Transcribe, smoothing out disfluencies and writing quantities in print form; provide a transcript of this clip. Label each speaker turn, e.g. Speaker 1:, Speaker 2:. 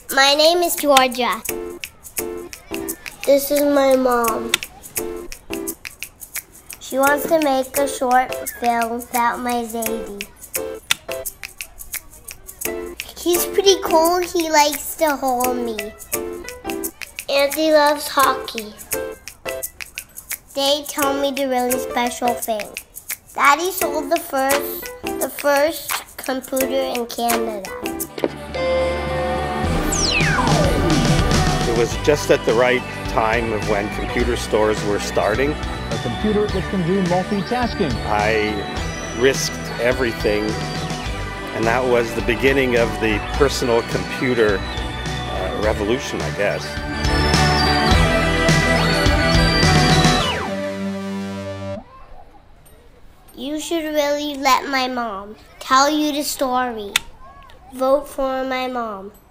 Speaker 1: My name is Georgia. This is my mom. She wants to make a short film about my Zadie. He's pretty cool. He likes to hold me. And he loves hockey. They tell me the really special thing. Daddy sold the first computer in Canada.
Speaker 2: It was just at the right time of when computer stores were starting.
Speaker 3: A computer that can do multitasking.
Speaker 2: I risked everything, and that was the beginning of the personal computer revolution, I guess.
Speaker 1: You should really let my mom tell you the story. Vote for my mom.